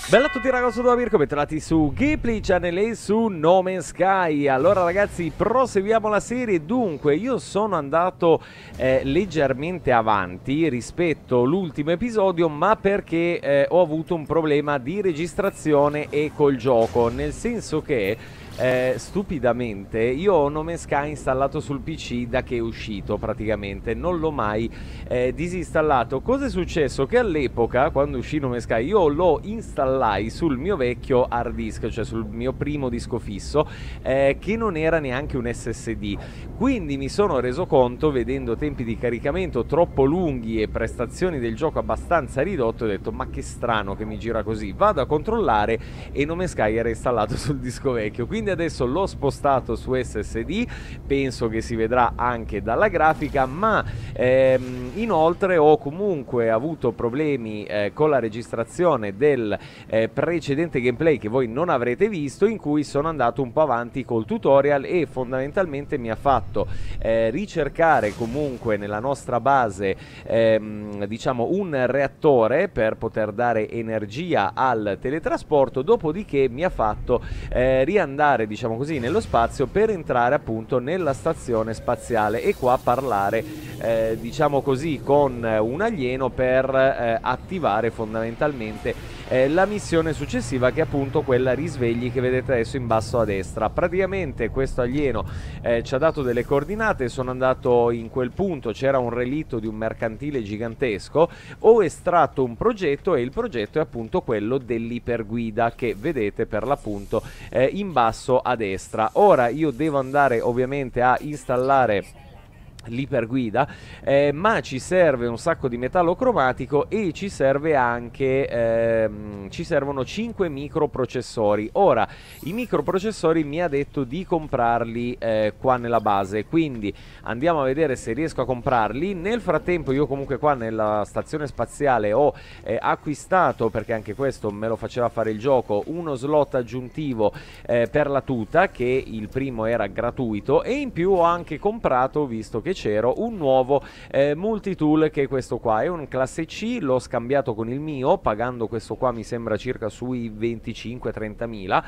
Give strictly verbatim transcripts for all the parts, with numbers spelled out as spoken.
Bella a tutti ragazzi, sono Mirko, bentornati su Gameplay Channel e su No Man's Sky. Allora ragazzi, proseguiamo la serie. Dunque, io sono andato eh, leggermente avanti rispetto all'ultimo episodio, ma perché eh, ho avuto un problema di registrazione e col gioco, nel senso che Eh, stupidamente io ho No Man's Sky installato sul P C da che è uscito, praticamente non l'ho mai eh, disinstallato. Cosa è successo? Che all'epoca, quando uscì No Man's Sky, io lo installai sul mio vecchio hard disk, cioè sul mio primo disco fisso, eh, che non era neanche un S S D. Quindi mi sono reso conto, vedendo tempi di caricamento troppo lunghi e prestazioni del gioco abbastanza ridotte, ho detto ma che strano che mi gira così, vado a controllare e No Man's Sky era installato sul disco vecchio. Quindi adesso l'ho spostato su S S D, penso che si vedrà anche dalla grafica, ma ehm, inoltre ho comunque avuto problemi eh, con la registrazione del eh, precedente gameplay che voi non avrete visto, in cui sono andato un po' avanti col tutorial e fondamentalmente mi ha fatto eh, ricercare comunque nella nostra base ehm, diciamo un reattore per poter dare energia al teletrasporto, dopodiché mi ha fatto eh, riandare, diciamo così, nello spazio per entrare appunto nella stazione spaziale e qua parlare eh, diciamo così con un alieno per eh, attivare fondamentalmente eh, la missione successiva, che è appunto quella risvegli che vedete adesso in basso a destra. Praticamente questo alieno eh, ci ha dato delle coordinate, sono andato in quel punto, c'era un relitto di un mercantile gigantesco, ho estratto un progetto e il progetto è appunto quello dell'iperguida che vedete per l'appunto eh, in basso a destra. Ora io devo andare ovviamente a installare l'iperguida, eh, ma ci serve un sacco di metallo cromatico e ci serve anche ehm, ci servono cinque microprocessori. Ora i microprocessori mi ha detto di comprarli eh, qua nella base, quindi andiamo a vedere se riesco a comprarli. Nel frattempo io comunque qua nella stazione spaziale ho eh, acquistato, perché anche questo me lo faceva fare il gioco, uno slot aggiuntivo eh, per la tuta, che il primo era gratuito, e in più ho anche comprato, visto che c'ero, un nuovo eh, multitool, che è questo qua, è un classe C, l'ho scambiato con il mio pagando questo qua mi sembra circa sui venticinque trenta mila.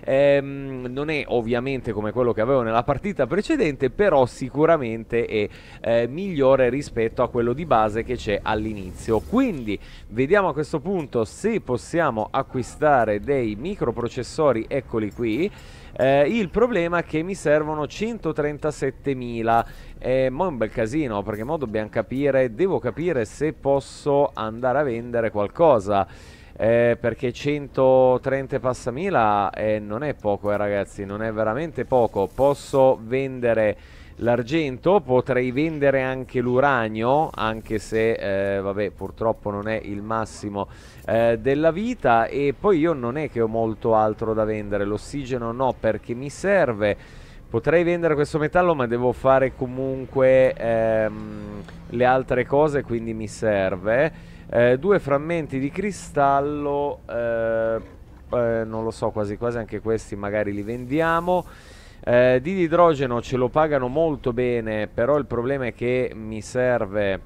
ehm, non è ovviamente come quello che avevo nella partita precedente, però sicuramente è eh, migliore rispetto a quello di base che c'è all'inizio. Quindi vediamo a questo punto se possiamo acquistare dei microprocessori, eccoli qui. Eh, il problema è che mi servono centotrentasettemila, eh, ma è un bel casino, perché mo dobbiamo capire, devo capire se posso andare a vendere qualcosa, eh, perché centotrenta passamila eh, non è poco, eh, ragazzi, non è veramente poco. Posso vendere l'argento, potrei vendere anche l'uranio, anche se eh, vabbè, purtroppo non è il massimo eh, della vita, e poi io non è che ho molto altro da vendere. L'ossigeno no, perché mi serve. Potrei vendere questo metallo, ma devo fare comunque ehm, le altre cose, quindi mi serve eh, due frammenti di cristallo, eh, eh, non lo so, quasi quasi anche questi magari li vendiamo. Eh, di idrogeno ce lo pagano molto bene, però il problema è che mi serve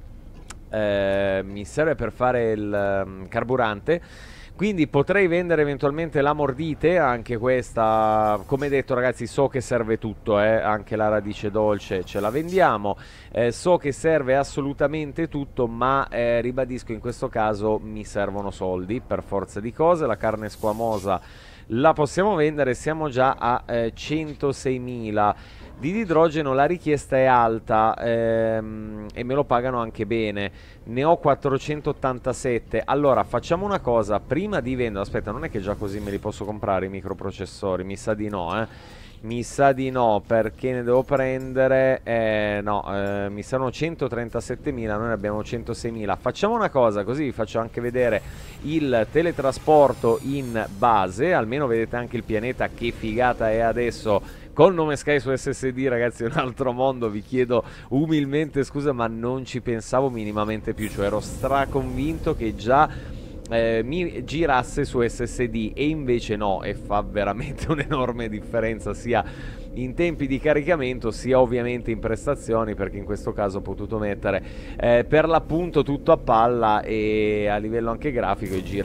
eh, mi serve per fare il um, carburante, quindi potrei vendere eventualmente la mordite, anche questa, come detto ragazzi, so che serve tutto, eh, anche la radice dolce ce la vendiamo, eh, so che serve assolutamente tutto, ma eh, ribadisco, in questo caso mi servono soldi per forza di cose. La carne squamosa la possiamo vendere, siamo già a eh, centoseimila. Di idrogeno la richiesta è alta ehm, e me lo pagano anche bene, ne ho quattrocentottantasette. Allora facciamo una cosa, prima di vendere, aspetta, non è che già così me li posso comprare i microprocessori, mi sa di no, eh mi sa di no, perché ne devo prendere eh, no, eh, mi servono centotrentasettemila, noi ne abbiamo centoseimila. Facciamo una cosa, così vi faccio anche vedere il teletrasporto in base, almeno vedete anche il pianeta, che figata è adesso. Con No Man's Sky su S S D, ragazzi, è un altro mondo, vi chiedo umilmente scusa, ma non ci pensavo minimamente più, cioè ero straconvinto che già eh, mi girasse su S S D, e invece no, e fa veramente un'enorme differenza sia in tempi di caricamento sia ovviamente in prestazioni, perché in questo caso ho potuto mettere eh, per l'appunto tutto a palla, e a livello anche grafico gira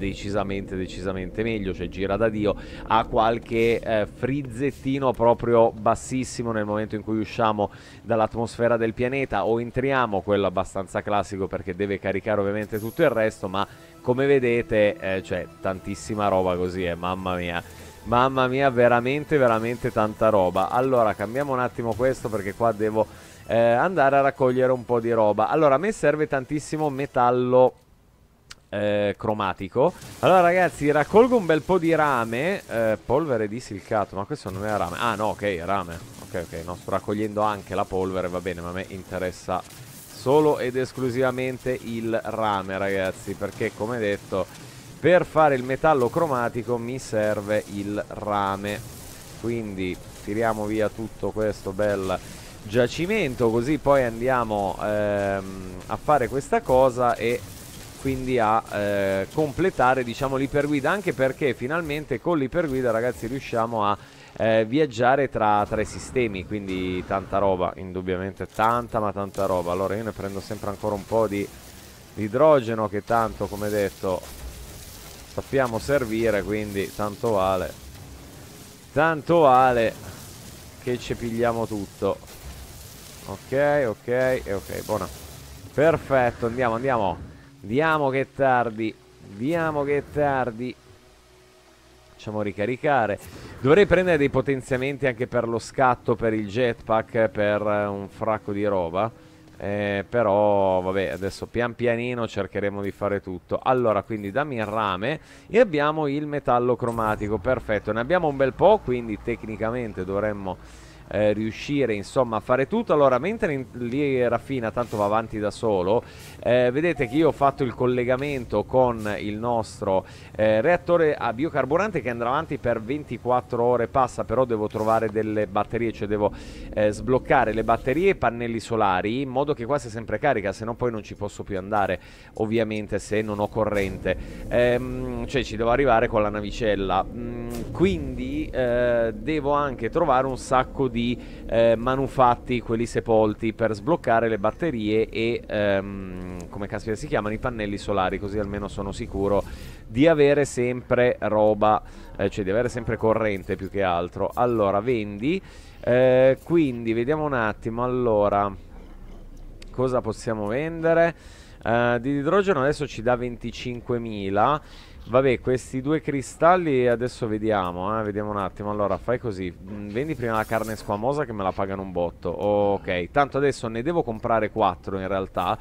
decisamente decisamente meglio, cioè gira da Dio. Ha qualche eh, frizzettino proprio bassissimo nel momento in cui usciamo dall'atmosfera del pianeta o entriamo, quello abbastanza classico perché deve caricare ovviamente tutto il resto, ma come vedete eh, cioè tantissima roba così, eh, mamma mia. Mamma mia, veramente, veramente tanta roba. Allora, cambiamo un attimo questo perché qua devo eh, andare a raccogliere un po' di roba. Allora, a me serve tantissimo metallo eh, cromatico. Allora, ragazzi, raccolgo un bel po' di rame. Eh, polvere di silicato, ma questo non è rame. Ah, no, ok, rame. Ok, ok, no, sto raccogliendo anche la polvere, va bene, ma a me interessa solo ed esclusivamente il rame, ragazzi, perché, come detto, per fare il metallo cromatico mi serve il rame. Quindi tiriamo via tutto questo bel giacimento, così poi andiamo ehm, a fare questa cosa e quindi a eh, completare, diciamo, l'iperguida, anche perché finalmente con l'iperguida, ragazzi, riusciamo a eh, viaggiare tra, tra i sistemi, quindi tanta roba, indubbiamente tanta ma tanta roba. Allora io ne prendo sempre ancora un po' di, di idrogeno, che tanto, come detto, sappiamo servire, quindi tanto vale tanto vale che ci pigliamo tutto. Ok, ok e ok, buona, perfetto, andiamo, andiamo andiamo che è tardi, andiamo che è tardi. Facciamo ricaricare. Dovrei prendere dei potenziamenti anche per lo scatto, per il jetpack, per un fracco di roba. Eh, però vabbè, adesso pian pianino cercheremo di fare tutto. Allora, quindi dammi il rame e abbiamo il metallo cromatico, perfetto, ne abbiamo un bel po', quindi tecnicamente dovremmo eh, riuscire insomma a fare tutto. Allora, mentre lì raffina, tanto va avanti da solo, eh, vedete che io ho fatto il collegamento con il nostro eh, reattore a biocarburante che andrà avanti per ventiquattro ore, passa, però devo trovare delle batterie, cioè devo eh, sbloccare le batterie e i pannelli solari in modo che qua sia sempre carica, se no poi non ci posso più andare, ovviamente, se non ho corrente. Ehm, cioè ci devo arrivare con la navicella. Mm, quindi eh, devo anche trovare un sacco di eh, manufatti, quelli sepolti, per sbloccare le batterie e ehm, come caspita si chiamano, i pannelli solari, così almeno sono sicuro di avere sempre roba, eh, cioè di avere sempre corrente più che altro. Allora, vendi. Eh, quindi vediamo un attimo. Allora, cosa possiamo vendere? Eh, di idrogeno adesso ci dà venticinquemila. Vabbè, questi due cristalli adesso vediamo, eh, vediamo un attimo. Allora, fai così, vendi prima la carne squamosa che me la pagano un botto. Ok, tanto adesso ne devo comprare quattro in realtà,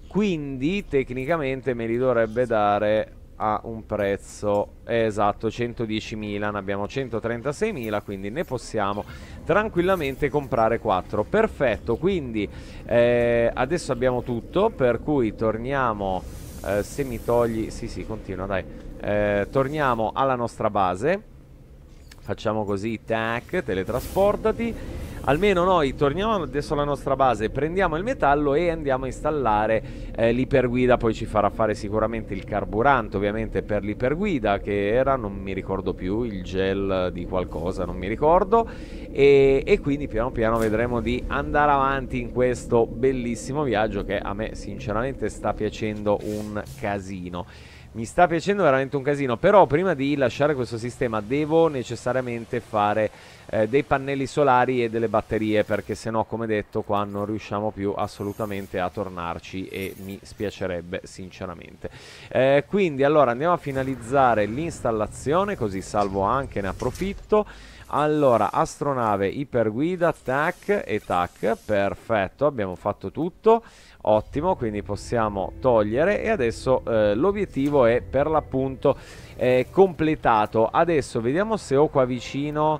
quindi tecnicamente me li dovrebbe dare a un prezzo esatto, centodiecimila, ne abbiamo centotrentaseimila, quindi ne possiamo tranquillamente comprare quattro. Perfetto, quindi eh, adesso abbiamo tutto, per cui torniamo, eh, se mi togli, sì sì, continua, dai, eh, torniamo alla nostra base, facciamo così, tac, teletrasportati. Almeno noi torniamo adesso alla nostra base, prendiamo il metallo e andiamo a installare eh, l'iperguida. Poi ci farà fare sicuramente il carburante, ovviamente, per l'iperguida, che era, non mi ricordo più, il gel di qualcosa, non mi ricordo. E, e quindi piano piano vedremo di andare avanti in questo bellissimo viaggio che a me sinceramente sta piacendo un casino. Mi sta piacendo veramente un casino, però prima di lasciare questo sistema devo necessariamente fare eh, dei pannelli solari e delle batterie, perché sennò, come detto, qua non riusciamo più assolutamente a tornarci e mi spiacerebbe sinceramente. Eh, quindi allora andiamo a finalizzare l'installazione, così salvo anche, ne approfitto. Allora, astronave, iperguida, tac e tac, perfetto, abbiamo fatto tutto. Ottimo, quindi possiamo togliere e adesso eh, l'obiettivo è per l'appunto eh, completato. Adesso vediamo se ho qua vicino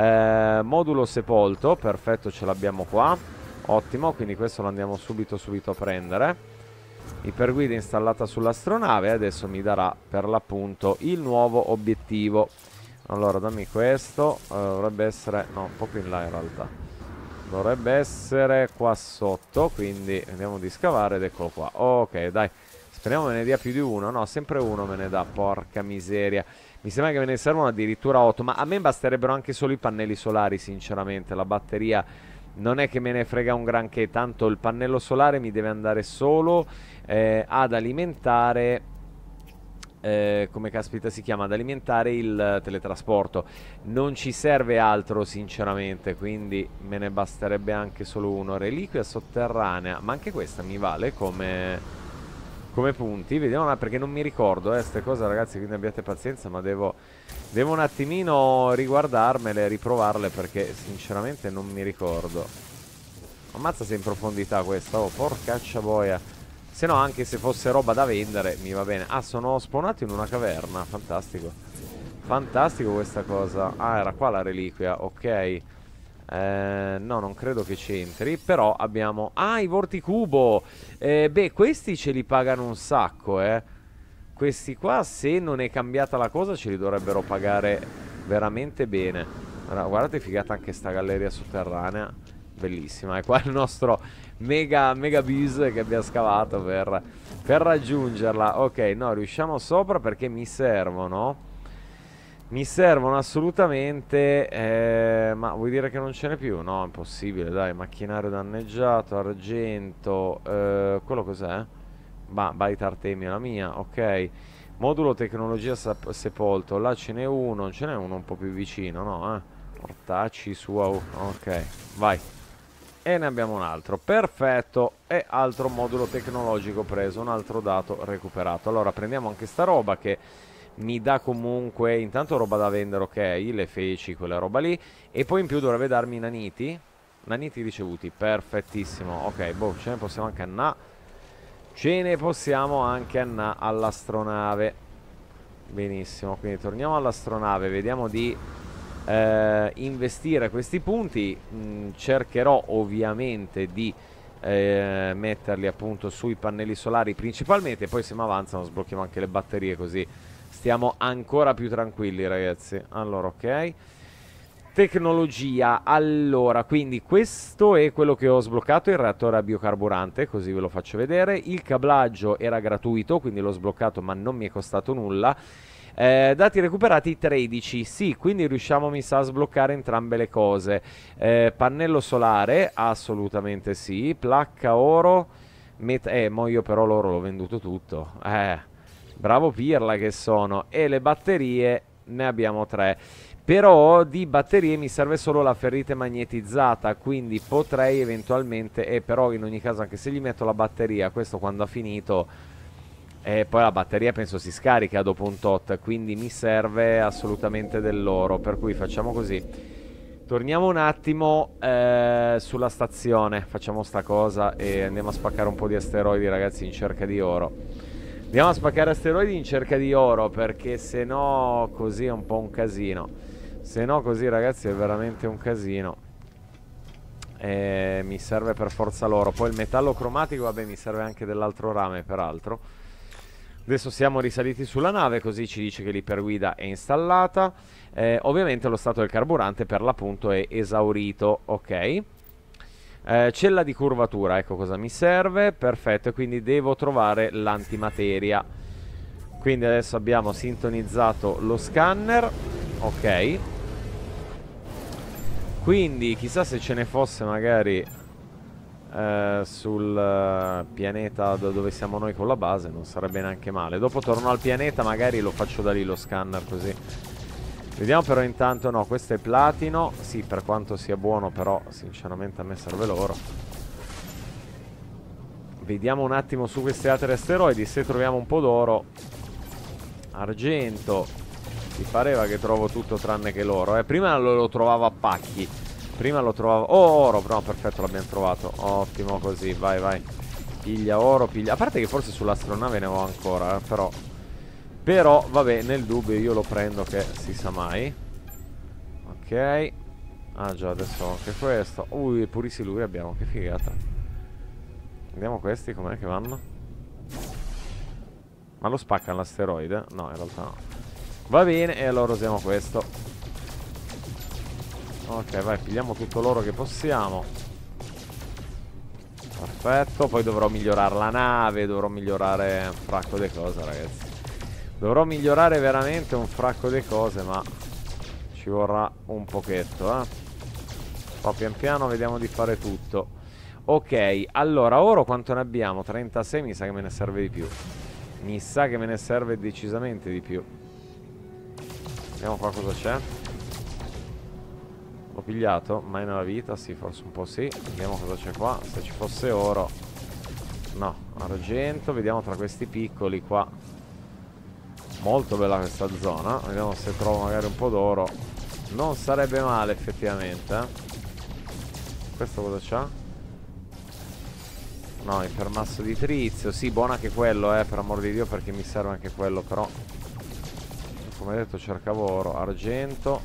eh, modulo sepolto, perfetto, ce l'abbiamo qua, ottimo, quindi questo lo andiamo subito subito a prendere. Iperguida installata sull'astronave, adesso mi darà per l'appunto il nuovo obiettivo. Allora, dammi questo, uh, dovrebbe essere, no, un po' più in là in realtà. Dovrebbe essere qua sotto, quindi andiamo di scavare ed eccolo qua. Ok, dai, speriamo me ne dia più di uno. No, sempre uno me ne dà, porca miseria. Mi sembra che me ne servono addirittura otto, ma a me basterebbero anche solo i pannelli solari, sinceramente. La batteria non è che me ne frega un granché, tanto il pannello solare mi deve andare solo eh, ad alimentare eh, come caspita si chiama, ad alimentare il teletrasporto. Non ci serve altro sinceramente, quindi me ne basterebbe anche solo uno. Reliquia sotterranea, ma anche questa mi vale come... come punti, vediamo, perché non mi ricordo, eh, ste cose ragazzi, quindi abbiate pazienza, ma devo, devo un attimino riguardarmele, riprovarle, perché sinceramente non mi ricordo. Ammazza se in profondità questa, oh, porcaccia boia. Se no, anche se fosse roba da vendere, mi va bene. Ah, sono spawnato in una caverna, fantastico. Fantastico questa cosa. Ah, era qua la reliquia, ok. Eh, no, non credo che c'entri. Però abbiamo... Ah, i vorticubo. eh, Beh, questi ce li pagano un sacco, eh. Questi qua, se non è cambiata la cosa, ce li dovrebbero pagare veramente bene. Allora, guardate, figata anche sta galleria sotterranea. Bellissima. E qua il nostro mega, mega bis che abbiamo scavato per, per raggiungerla. Ok, no, riusciamo sopra perché mi servono... Mi servono assolutamente, eh, ma vuoi dire che non ce n'è più? No, impossibile, dai, macchinario danneggiato, argento, eh, quello cos'è? Bah, Byte Artemio, la mia, ok. Modulo tecnologia sepolto, là ce n'è uno, ce n'è uno un po' più vicino, no? Eh? Ortacci su, ok, vai. E ne abbiamo un altro, perfetto, e altro modulo tecnologico preso, un altro dato recuperato. Allora prendiamo anche sta roba che... mi dà comunque intanto roba da vendere, ok, le feci, quella roba lì, e poi in più dovrebbe darmi i naniti, naniti ricevuti, perfettissimo, ok, boh, ce ne possiamo anche annà, ce ne possiamo anche annà all'astronave, benissimo, quindi torniamo all'astronave, vediamo di eh, investire questi punti, mh, cercherò ovviamente di eh, metterli appunto sui pannelli solari principalmente, e poi se mi avanzano sblocchiamo anche le batterie, così stiamo ancora più tranquilli ragazzi. Allora, ok, tecnologia. Allora, quindi questo è quello che ho sbloccato, il reattore a biocarburante, così ve lo faccio vedere. Il cablaggio era gratuito, quindi l'ho sbloccato ma non mi è costato nulla. eh, Dati recuperati tredici, sì, quindi riusciamo mi sa a sbloccare entrambe le cose. eh, Pannello solare, assolutamente sì. Placca oro, met eh, mo io però l'oro l'ho venduto tutto, eh bravo pirla che sono. E le batterie ne abbiamo tre. Però di batterie mi serve solo la ferrite magnetizzata, quindi potrei eventualmente... E eh, però in ogni caso, anche se gli metto la batteria, questo quando ha finito... E eh, poi la batteria penso si scarica dopo un tot, quindi mi serve assolutamente dell'oro. Per cui facciamo così. Torniamo un attimo eh, sulla stazione, facciamo sta cosa e andiamo a spaccare un po' di asteroidi ragazzi in cerca di oro. Andiamo a spaccare asteroidi in cerca di oro, perché se no così è un po' un casino. Se no così ragazzi è veramente un casino. E mi serve per forza l'oro. Poi il metallo cromatico, vabbè, mi serve anche dell'altro rame peraltro. Adesso siamo risaliti sulla nave, così ci dice che l'iperguida è installata. eh, Ovviamente lo stato del carburante per l'appunto è esaurito, ok. Eh, cella di curvatura, ecco cosa mi serve, perfetto, e quindi devo trovare l'antimateria. Quindi adesso abbiamo sintonizzato lo scanner, ok. Quindi chissà se ce ne fosse magari eh, sul uh, pianeta dove siamo noi con la base, non sarebbe neanche male. Dopo torno al pianeta, magari lo faccio da lì lo scanner così. Vediamo però intanto, no, questo è platino, sì, per quanto sia buono, però sinceramente a me serve l'oro. Vediamo un attimo su questi altri asteroidi se troviamo un po' d'oro. Argento, mi pareva che trovo tutto tranne che l'oro, eh. Prima lo, lo trovavo a pacchi, prima lo trovavo... Oh, oro, no, perfetto, l'abbiamo trovato, ottimo così, vai, vai. Piglia oro, piglia... A parte che forse sull'astronave ne ho ancora, eh, però... Però, vabbè, nel dubbio io lo prendo che si sa mai. Ok. Ah già, adesso ho anche questo. Ui, pure i siluri abbiamo, che figata. Vediamo questi, com'è che vanno. Ma lo spaccano l'asteroide? No, in realtà no. Va bene, e allora usiamo questo. Ok, vai, pigliamo tutto l'oro che possiamo. Perfetto, poi dovrò migliorare la nave, dovrò migliorare un fracco di cose, ragazzi. Dovrò migliorare veramente un fracco di cose, ma ci vorrà un pochetto, eh. Poi pian piano vediamo di fare tutto. Ok, allora, oro quanto ne abbiamo? trentasei, mi sa che me ne serve di più. Mi sa che me ne serve decisamente di più. Vediamo qua cosa c'è. L'ho pigliato? Mai nella vita? Sì, forse un po' sì. Vediamo cosa c'è qua. Se ci fosse oro. No, argento. Vediamo tra questi piccoli qua. Molto bella questa zona. Vediamo se trovo magari un po' d'oro. Non sarebbe male effettivamente, eh. Questo cosa c'ha? No, ipermasso di trizio. Sì, buono anche quello, eh, per amor di Dio, perché mi serve anche quello. Però, come detto, cercavo oro. Argento,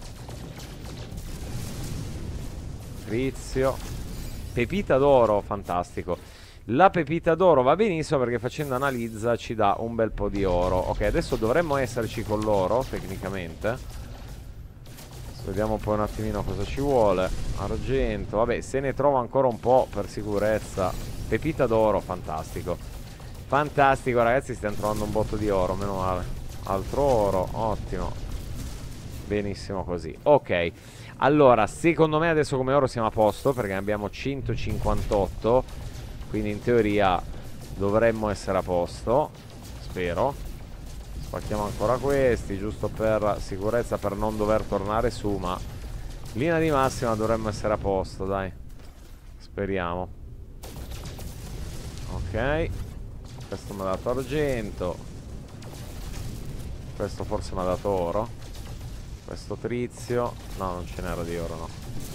trizio, pepita d'oro. Fantastico. La pepita d'oro va benissimo perché facendo analizza ci dà un bel po' di oro. Ok, adesso dovremmo esserci con l'oro tecnicamente. Vediamo poi un attimino cosa ci vuole. Argento, vabbè, se ne trova ancora un po' per sicurezza. Pepita d'oro, fantastico. Fantastico, ragazzi, stiamo trovando un botto di oro, meno male. Altro oro, ottimo. Benissimo così. Ok, allora, secondo me adesso come oro siamo a posto, perché ne abbiamo centocinquantotto. Quindi in teoria dovremmo essere a posto. Spero. Spacchiamo ancora questi, giusto per sicurezza, per non dover tornare su, ma linea di massima dovremmo essere a posto, dai. Speriamo. Ok. Questo mi ha dato argento. Questo forse mi ha dato oro. Questo trizio. No, non ce n'era di oro, no.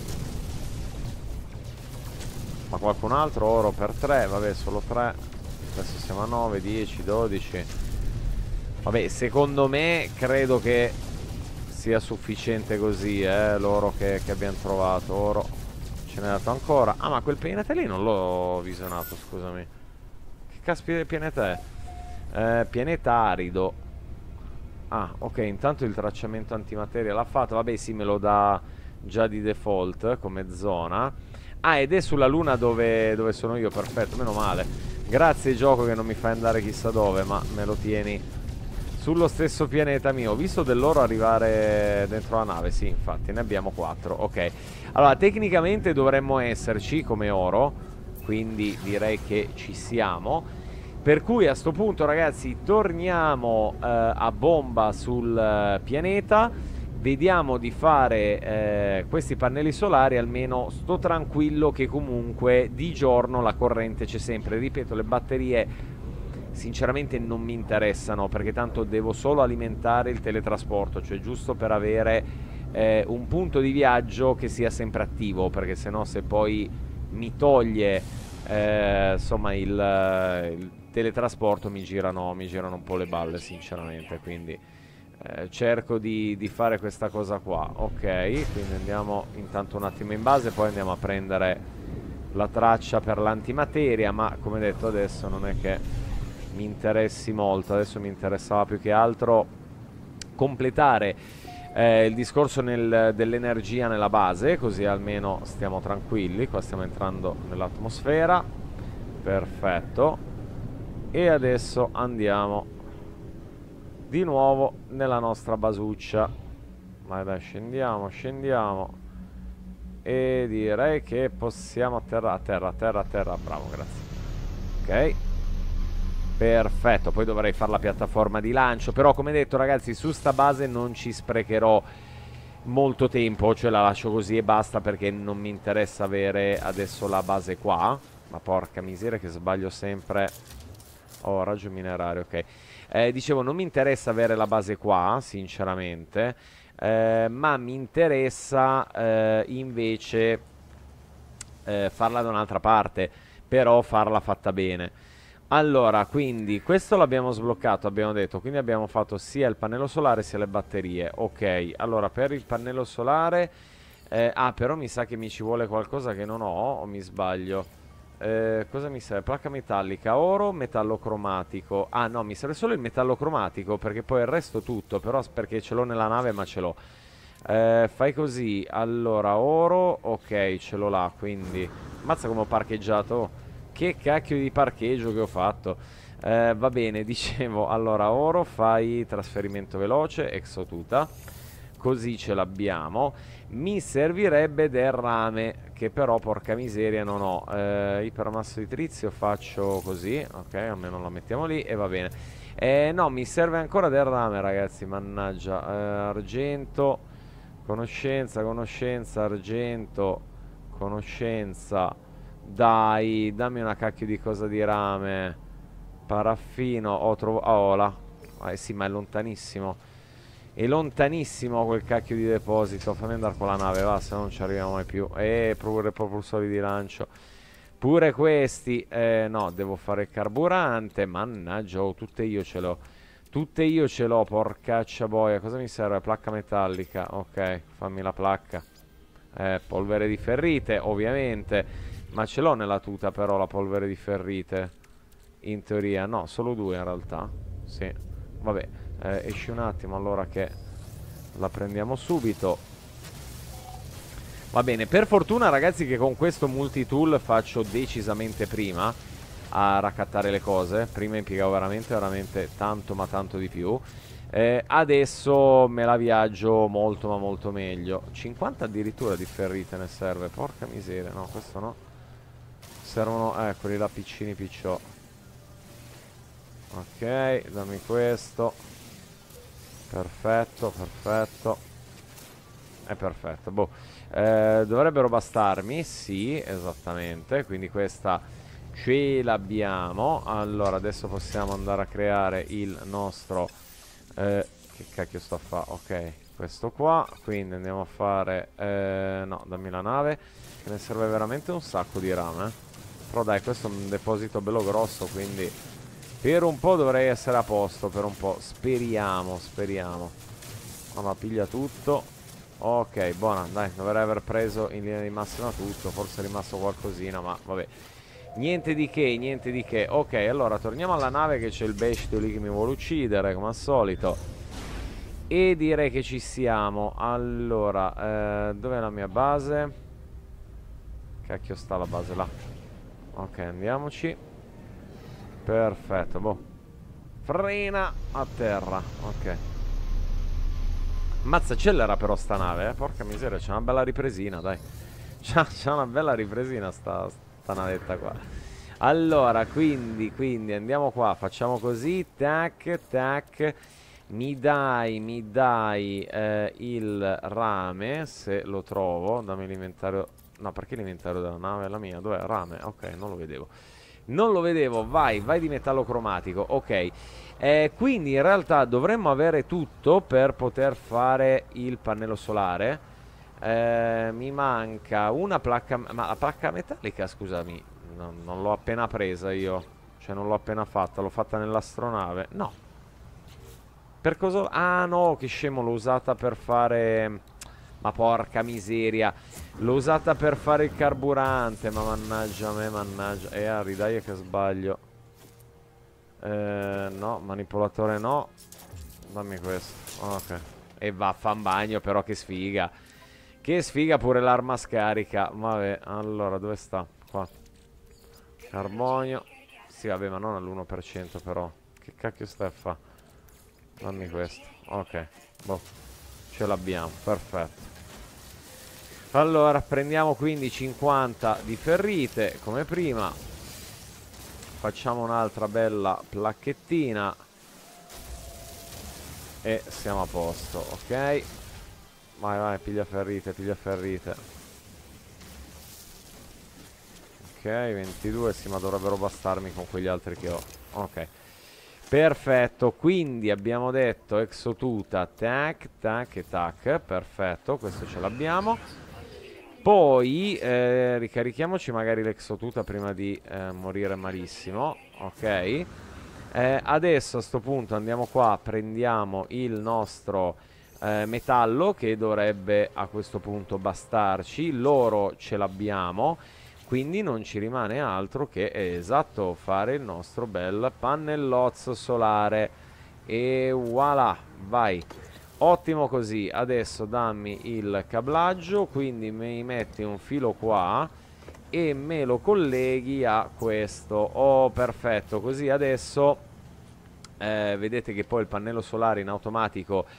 Ma qualcun altro? Oro per tre, vabbè, solo tre. Adesso siamo a nove, dieci, dodici. Vabbè, secondo me credo che sia sufficiente così, eh, l'oro che, che abbiamo trovato. Oro ce n'è dato ancora. Ah, ma quel pianeta lì non l'ho visionato, scusami. Che caspita di pianeta è? Eh, pianeta arido. Ah, ok, intanto il tracciamento antimateria l'ha fatto. Vabbè, sì, me lo dà già di default come zona. Ah, ed è sulla luna dove, dove sono io, perfetto, meno male. Grazie gioco che non mi fai andare chissà dove, ma me lo tieni sullo stesso pianeta mio. Ho visto dell'oro arrivare dentro la nave. Sì, infatti, ne abbiamo quattro. Ok, allora tecnicamente dovremmo esserci come oro, quindi direi che ci siamo. Per cui a sto punto, ragazzi, torniamo eh, a bomba sul eh, pianeta. Vediamo di fare eh, questi pannelli solari. Almeno sto tranquillo che comunque di giorno la corrente c'è sempre. Ripeto, le batterie sinceramente non mi interessano, perché tanto devo solo alimentare il teletrasporto, cioè giusto per avere eh, un punto di viaggio che sia sempre attivo, perché sennò se poi mi toglie eh, insomma il, il teletrasporto mi girano, mi girano un po' le balle sinceramente. Quindi eh, cerco di, di fare questa cosa qua. Ok, quindi andiamo intanto un attimo in base, poi andiamo a prendere la traccia per l'antimateria, ma come detto adesso non è che mi interessi molto. Adesso mi interessava più che altro completare eh, il discorso nel, dell'energia nella base, così almeno stiamo tranquilli. Qua stiamo entrando nell'atmosfera, perfetto. E adesso andiamo di nuovo nella nostra basuccia. Vai, dai, scendiamo, scendiamo. E direi che possiamo atterrare, a terra, a terra, a terra. Bravo, grazie. Ok, perfetto, poi dovrei fare la piattaforma di lancio. Però come detto, ragazzi, su sta base non ci sprecherò molto tempo, cioè la lascio così e basta, perché non mi interessa avere adesso la base qua. Ma porca miseria che sbaglio sempre. Oh, raggio minerario, ok. eh, Dicevo, non mi interessa avere la base qua, sinceramente, eh, ma mi interessa eh, invece eh, farla da un'altra parte, però farla fatta bene. Allora, quindi questo l'abbiamo sbloccato, abbiamo detto, quindi abbiamo fatto sia il pannello solare sia le batterie. Ok, allora per il pannello solare eh, ah, però mi sa che mi ci vuole qualcosa che non ho, o mi sbaglio? Eh, cosa mi serve? Placca metallica, oro, metallo cromatico. Ah no, mi serve solo il metallo cromatico, perché poi il resto tutto, però perché ce l'ho nella nave, ma ce l'ho. eh, Fai così, allora oro, ok, ce l'ho là, quindi mazza come ho parcheggiato. Che cacchio di parcheggio che ho fatto. eh, Va bene, dicevo, allora oro, fai trasferimento veloce, exotuta. così ce l'abbiamo. Mi servirebbe del rame, che però porca miseria non ho. eh, Ipermasso di trizio faccio così, ok, almeno la mettiamo lì e va bene. eh, No, mi serve ancora del rame, ragazzi, mannaggia. eh, Argento, conoscenza, conoscenza, argento, conoscenza. Dai, dammi una cacchio di cosa di rame. Paraffino, ho trovato... Oh, là. Eh sì, ma è lontanissimo. È lontanissimo quel cacchio di deposito. Fammi andare con la nave, va, se no non ci arriviamo mai più. E pure propulsori di lancio. Pure questi. Eh, no, devo fare il carburante. Mannaggia, oh, tutte io ce l'ho. Tutte io ce l'ho, porcaccia boia. Cosa mi serve? Placca metallica. Ok, fammi la placca. Eh, polvere di ferrite, ovviamente. Ma ce l'ho nella tuta però la polvere di ferrite. In teoria, no, solo due in realtà. Sì, vabbè, eh, esci un attimo allora che la prendiamo subito. Va bene, per fortuna ragazzi che con questo multitool faccio decisamente prima a raccattare le cose. Prima impiegavo veramente, veramente tanto ma tanto di più. Eh, adesso me la viaggio molto ma molto meglio. cinquanta addirittura di ferrite ne serve, porca miseria, no, questo no. Servono, eh, quelli là piccini picciò. Ok, dammi questo. Perfetto, perfetto. È perfetto, boh. Eh, dovrebbero bastarmi, sì, esattamente. Quindi questa ce l'abbiamo. Allora, adesso possiamo andare a creare il nostro... Eh, che cacchio sto a fare? Ok, questo qua. Quindi andiamo a fare... Eh, no, dammi la nave. Che ne serve veramente un sacco di rame. Però dai, questo è un deposito bello grosso, quindi... Per un po' dovrei essere a posto, per un po'. Speriamo, speriamo. Ma piglia tutto. Ok, buona, dai, dovrei aver preso in linea di massima tutto. Forse è rimasto qualcosina, ma vabbè. Niente di che, niente di che. Ok, allora torniamo alla nave che c'è il bestio lì che mi vuole uccidere, come al solito. E direi che ci siamo. Allora, eh, dov'è la mia base? Cacchio sta la base là. Ok, andiamoci. Perfetto, boh. Frena a terra, ok. Mazza, accelera però sta nave, eh. Porca miseria, c'è una bella ripresina, dai. C'è una bella ripresina sta, sta navetta qua. Allora, quindi, quindi andiamo qua, facciamo così, tac, tac. Mi dai, mi dai eh, il rame, se lo trovo. Dammi l'inventario. No, perché l'inventario della nave è la mia? Dov'è? Rame, ok, non lo vedevo. Non lo vedevo, vai, vai di metallo cromatico, ok. Eh, quindi in realtà dovremmo avere tutto per poter fare il pannello solare. Eh, mi manca una placca, ma la placca metallica, scusami, no, non l'ho appena presa io. Cioè non l'ho appena fatta, l'ho fatta nell'astronave. No. Per cosa? Ah no, che scemo, l'ho usata per fare... Ma porca miseria, l'ho usata per fare il carburante. Ma mannaggia me, mannaggia. E eh, ridai che sbaglio. Eh, no, manipolatore no. Dammi questo. Ok. E vaffa in bagno, però che sfiga. Che sfiga pure l'arma scarica. Vabbè, allora dove sta? Qua. Carbonio. Sì, vabbè, ma non all'uno per cento però. Che cacchio stai a fa? Dammi questo. Ok. Boh. Ce l'abbiamo, perfetto. Allora, prendiamo quindi cinquanta di ferrite, come prima. Facciamo un'altra bella placchettina. E siamo a posto, ok? Vai, vai, piglia ferrite, piglia ferrite. Ok, ventidue, sì, ma dovrebbero bastarmi con quegli altri che ho. Ok. Perfetto, quindi abbiamo detto exotuta, tac, tac e tac, perfetto, questo ce l'abbiamo. Poi eh, ricarichiamoci magari l'exotuta prima di eh, morire malissimo, ok. Eh, adesso a sto punto andiamo qua, prendiamo il nostro eh, metallo che dovrebbe a questo punto bastarci, l'oro ce l'abbiamo. Quindi non ci rimane altro che, esatto, fare il nostro bel pannellozzo solare. E voilà, vai. Ottimo così. Adesso dammi il cablaggio, quindi mi metti un filo qua e me lo colleghi a questo. Oh, perfetto. Così adesso eh, vedete che poi il pannello solare in automatico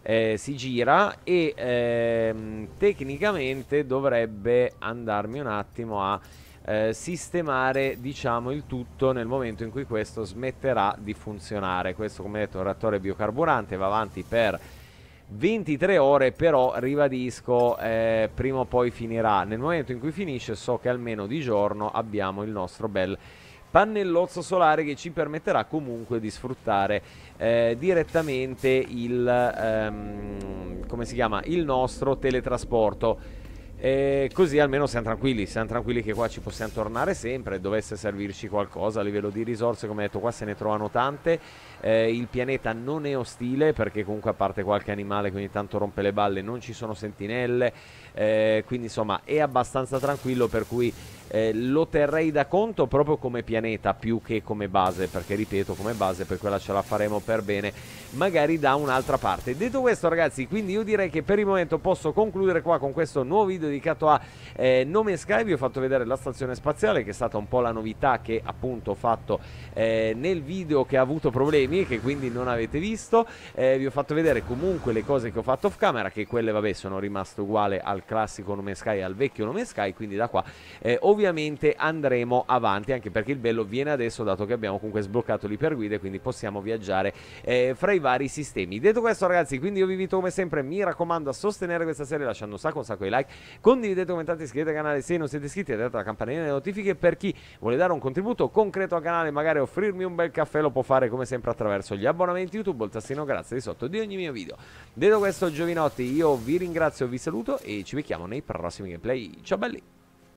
eh, si gira e ehm, tecnicamente dovrebbe andarmi un attimo a eh, sistemare, diciamo, il tutto nel momento in cui questo smetterà di funzionare. Questo, come detto, è un reattore biocarburante, va avanti per ventitré ore, però ribadisco, eh, prima o poi finirà. Nel momento in cui finisce so che almeno di giorno abbiamo il nostro bel pannellozzo solare che ci permetterà comunque di sfruttare eh, direttamente il, ehm, come si chiama, il nostro teletrasporto. E così almeno siamo tranquilli, siamo tranquilli che qua ci possiamo tornare sempre. Dovesse servirci qualcosa a livello di risorse, come detto, qua se ne trovano tante. Eh, il pianeta non è ostile, perché comunque, a parte qualche animale che ogni tanto rompe le balle, non ci sono sentinelle, eh, quindi insomma è abbastanza tranquillo, per cui eh, lo terrei da conto proprio come pianeta più che come base, perché ripeto, come base per quella ce la faremo per bene, magari da un'altra parte. Detto questo, ragazzi, quindi io direi che per il momento posso concludere qua con questo nuovo video dedicato a eh, No Man's Sky. Vi ho fatto vedere la stazione spaziale, che è stata un po' la novità che appunto ho fatto eh, nel video che ha avuto problemi, che quindi non avete visto. Eh, vi ho fatto vedere comunque le cose che ho fatto off camera, che quelle vabbè sono rimaste uguali al classico No Man's Sky, al vecchio No Man's Sky, quindi da qua eh, ovviamente andremo avanti, anche perché il bello viene adesso, dato che abbiamo comunque sbloccato l'iperguida, quindi possiamo viaggiare eh, fra i vari sistemi. Detto questo, ragazzi, quindi io vi invito come sempre, mi raccomando, a sostenere questa serie lasciando un sacco un sacco di like, condividete, commentate, iscrivetevi al canale se non siete iscritti, attivate la campanella delle notifiche. Per chi vuole dare un contributo concreto al canale, magari offrirmi un bel caffè, lo può fare come sempre attraverso gli abbonamenti YouTube o il tastino grazie di sotto di ogni mio video. Detto questo, giovinotti, io vi ringrazio, vi saluto e ci becchiamo nei prossimi gameplay. Ciao belli!